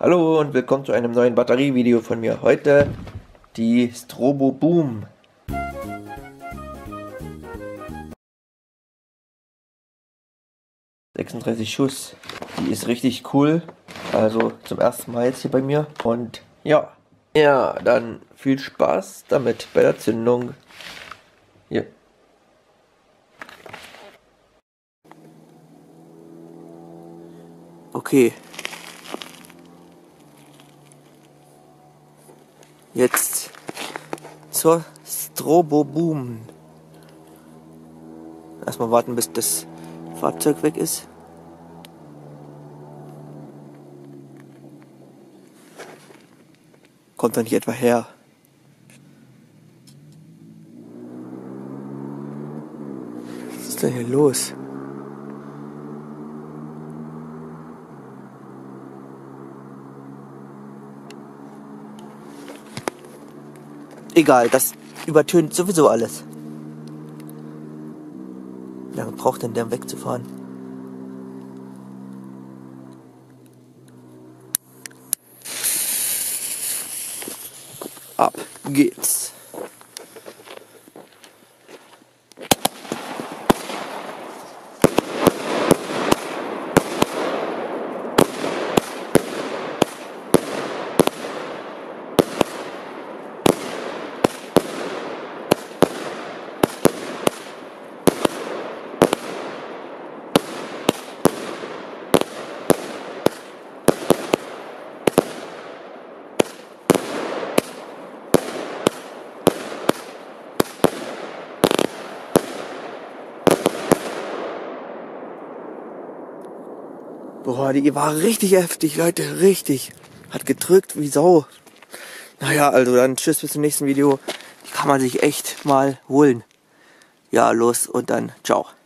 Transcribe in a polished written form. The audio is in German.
Hallo und willkommen zu einem neuen Batterievideo von mir. Heute die Strobo Boom. ...36 Schuss. Die ist richtig cool. Also zum ersten Mal jetzt hier bei mir. Und ja, dann viel Spaß damit bei der Zündung. Hier. Okay. Jetzt zur Strobo Boom. Erstmal warten, bis das Fahrzeug weg ist. Kommt da nicht etwa her? Was ist denn hier los? Egal, das übertönt sowieso alles. Wie lange braucht denn der wegzufahren? Ab geht's. Boah, die war richtig heftig, Leute, richtig. Hat gedrückt wie Sau. Naja, also dann tschüss, bis zum nächsten Video. Die kann man sich echt mal holen. Ja, los und dann ciao.